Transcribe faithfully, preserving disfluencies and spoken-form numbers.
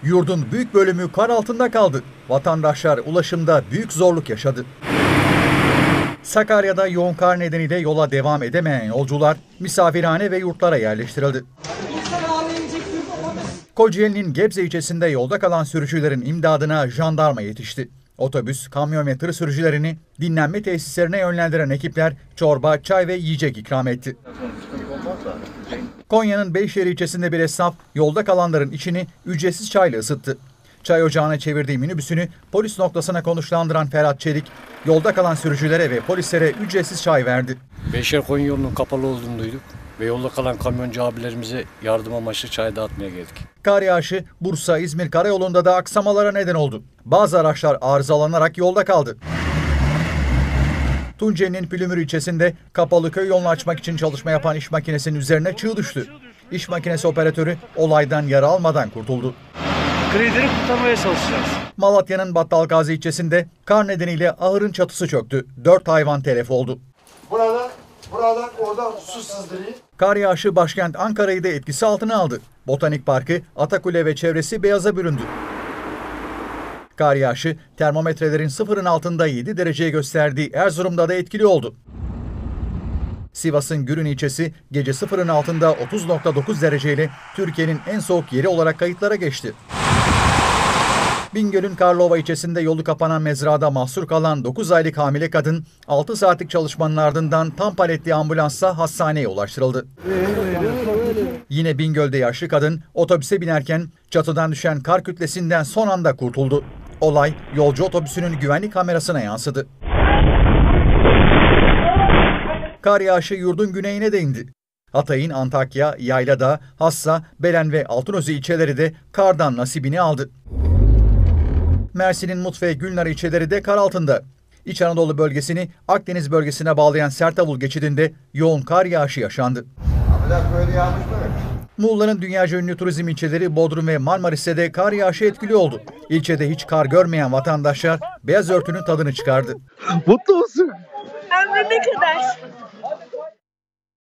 Yurdun büyük bölümü kar altında kaldı. Vatandaşlar ulaşımda büyük zorluk yaşadı. Sakarya'da yoğun kar nedeniyle yola devam edemeyen yolcular misafirhane ve yurtlara yerleştirildi. Kocaeli'nin Gebze ilçesinde yolda kalan sürücülerin imdadına jandarma yetişti. Otobüs, kamyon ve tır sürücülerini dinlenme tesislerine yönlendiren ekipler çorba, çay ve yiyecek ikram etti. Konya'nın Beyşehir ilçesinde bir esnaf yolda kalanların içini ücretsiz çayla ısıttı. Çay ocağına çevirdiği minibüsünü polis noktasına konuşlandıran Ferhat Çelik, yolda kalan sürücülere ve polislere ücretsiz çay verdi. Beyşehir Konya yolunun kapalı olduğunu duyduk ve yolda kalan kamyoncu abilerimize yardım amaçlı çay dağıtmaya geldik. Kar yağışı Bursa-İzmir karayolunda da aksamalara neden oldu. Bazı araçlar arızalanarak yolda kaldı. Tunceli'nin Pülümür ilçesinde kapalı köy yolunu açmak için çalışma yapan iş makinesinin üzerine çığ düştü. İş makinesi operatörü olaydan yara almadan kurtuldu. Grader'ı kurtarmaya çalışacağız. Malatya'nın Battalgazi ilçesinde kar nedeniyle ahırın çatısı çöktü. Dört hayvan telef oldu. Burada, buradan oradan su sızdırıyor. Kar yağışı başkent Ankara'yı da etkisi altına aldı. Botanik Parkı, Atakule ve çevresi beyaza büründü. Kar yağışı termometrelerin sıfırın altında yedi dereceye gösterdiği Erzurum'da da etkili oldu. Sivas'ın Gürün ilçesi gece sıfırın altında otuz nokta dokuz dereceyle Türkiye'nin en soğuk yeri olarak kayıtlara geçti. Bingöl'ün Karlova ilçesinde yolu kapanan mezrada mahsur kalan dokuz aylık hamile kadın altı saatlik çalışmanın ardından tam paletli ambulansla hastaneye ulaştırıldı. Yine Bingöl'de yaşlı kadın otobüse binerken çatıdan düşen kar kütlesinden son anda kurtuldu. Olay yolcu otobüsünün güvenlik kamerasına yansıdı. Kar yağışı yurdun güneyine de indi. Hatay'ın Antakya, Yaylada, Hassa, Belen ve Altınözü ilçeleri de kardan nasibini aldı. Mersin'in Mut ve Gülnar ilçeleri de kar altında. İç Anadolu bölgesini Akdeniz bölgesine bağlayan Sertavul geçidinde yoğun kar yağışı yaşandı. Muğla'nın dünyaca ünlü turizm ilçeleri Bodrum ve Marmaris'te de kar yağışı etkili oldu. İlçede hiç kar görmeyen vatandaşlar beyaz örtünün tadını çıkardı. Mutlu musun? Ömrüm ne kadar?